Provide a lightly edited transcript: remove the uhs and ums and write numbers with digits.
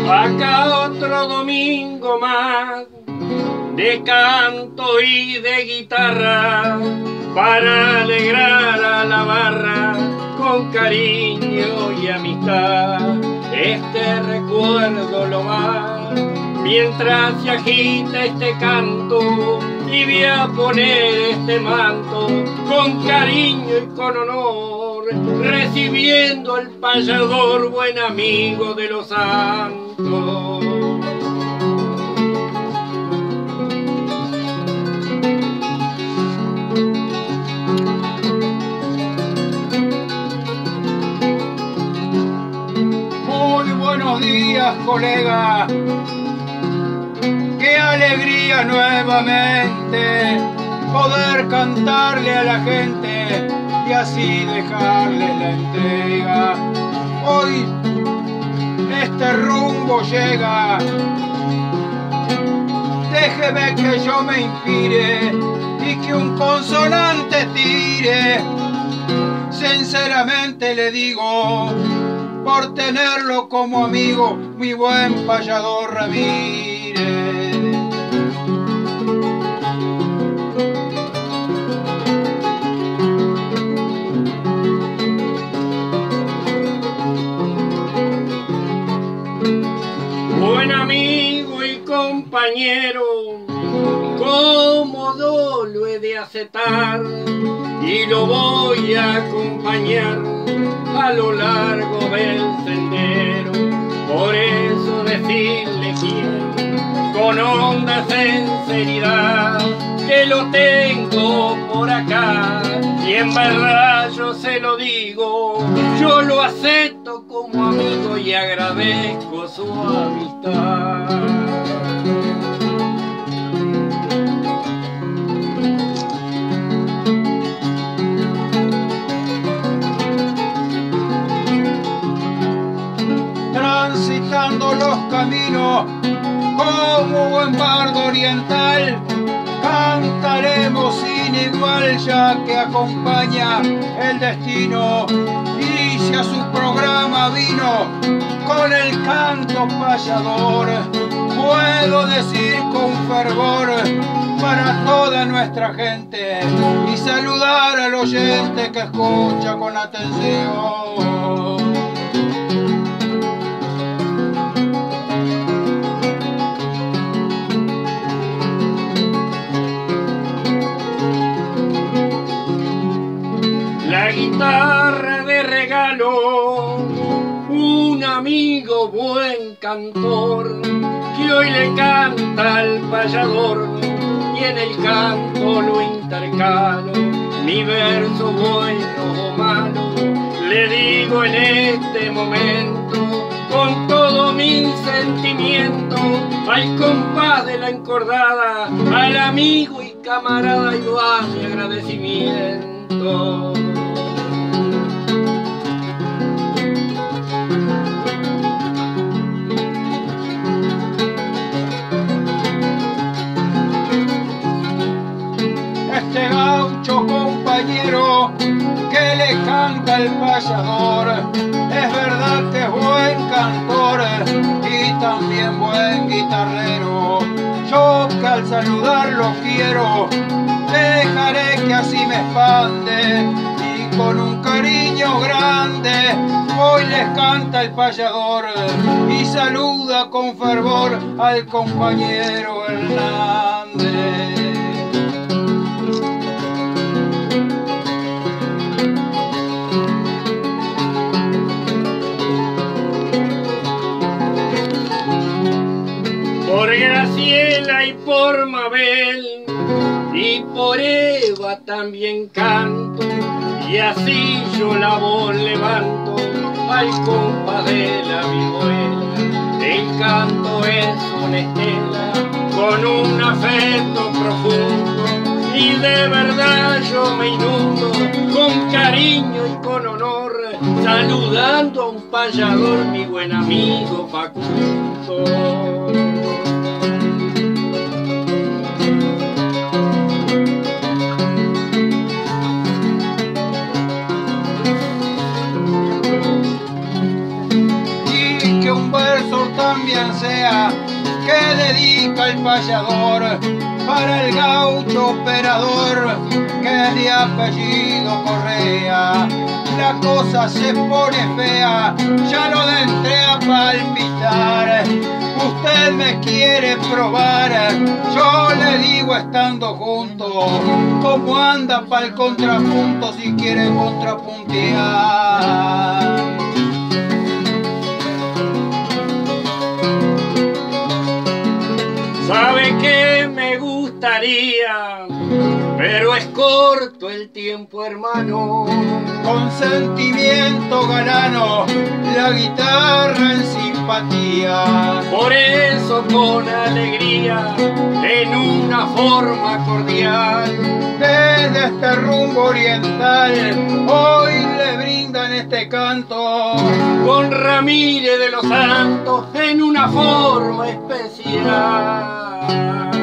Acá otro domingo más de canto y de guitarra para alegrar a la barra con cariño y amistad. Este recuerdo lo va mientras se agita este canto, y voy a poner este manto con cariño y con honor, recibiendo al payador, buen amigo de los santos. Muy buenos días, colega. Qué alegría nuevamente poder cantarle a la gente y así dejarle la entrega. Hoy este rumbo llega. Déjeme que yo me inspire y que un consonante tire. Sinceramente le digo, por tenerlo como amigo, mi buen payador Ramírez. Buen amigo y compañero, cómodo lo he de aceptar y lo voy a acompañar a lo largo del sendero. Por eso decirle quiero con honda sinceridad que lo tengo por acá, y en verdad yo se lo digo, yo lo acepto como amigo y agradezco su amistad. Transitando los caminos como buen bardo oriental, cantaremos sin igual ya que acompaña el destino. Y si a su programa vino con el canto payador, puedo decir con fervor para toda nuestra gente y saludar al oyente que escucha con atención. La guitarra de regalo, un amigo buen cantor, que hoy le canta al payador, y en el canto lo intercalo, mi verso bueno o malo, le digo en este momento, con todo mi sentimiento, al compás de la encordada, al amigo y camarada, y va mi agradecimiento. Este gaucho compañero que le canta el payador, es verdad que es buen cantor y también buen guitarrero. Yo que al saludarlo quiero, dejaré que así me expande, y con un cariño grande hoy les canta el payador y saluda con fervor al compañero Hernández. Por Graciela y por Mabel y por Eva también canto, y así yo la voz levanto al compás de la vihuela. El canto es una estela con un afecto profundo, y de verdad yo me inundo con cariño y con honor, saludando a un payador, mi buen amigo Facundo. verso también sea que dedica el payador para el gaucho operador que es de apellido Correa. La cosa se pone fea, ya no le entré a palpitar. Usted me quiere probar, yo le digo estando juntos, cómo anda pa'l contrapunto si quiere contrapuntear. Sabe que me gustaría, pero es corto el tiempo, hermano. Con sentimiento galano, la guitarra en simpatía. Por eso con alegría, en una forma cordial, desde este rumbo oriental, hoy le brindan este canto. Con Ramírez de los Santos, en una forma especial.